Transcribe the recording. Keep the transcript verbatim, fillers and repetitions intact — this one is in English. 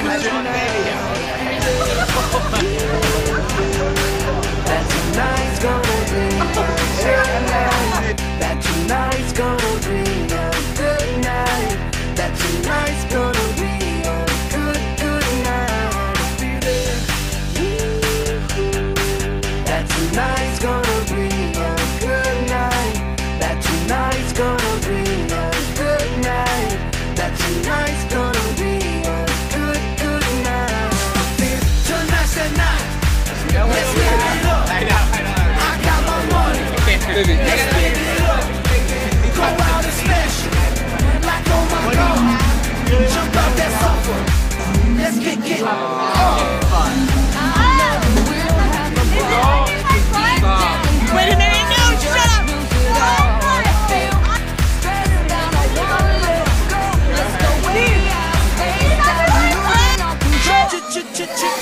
That tonight's gonna be That tonight's gonna be a good night. That tonight's gonna be a good, good night. That tonight's gonna be a good night. That tonight's gonna be a good night. That tonight's gonna be a good, good night. Tonight's the night. Let's live it up. I know, I know. I got my money. Let's live it up. Go out and smash it. Like oh my God. Jump out that sofa. Let's kick it. Oh, fun. Wait a minute, no, shut up! Ch ch ch ch